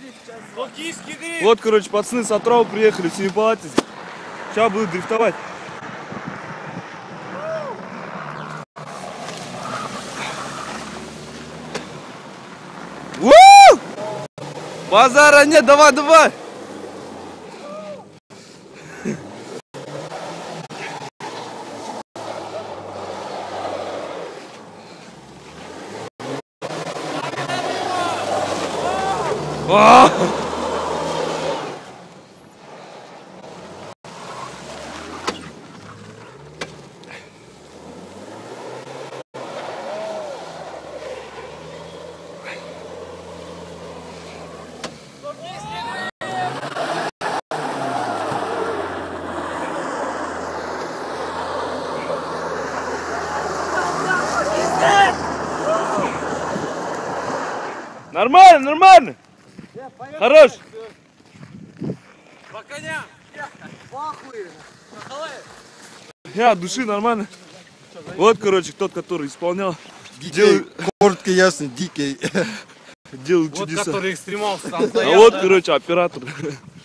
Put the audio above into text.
Вот, короче, пацаны с отрава приехали в Семипалатинск. Сейчас будут дрифтовать. Базара нет, давай, давай! Нормально, нормально. Хорош. По коням. Я от души нормально. Вот, короче, тот, который исполнял. Дикий, коротко, ясно, дикий. Делал Вот чудеса. который экстремал сам А стоял. вот, Да? короче, оператор.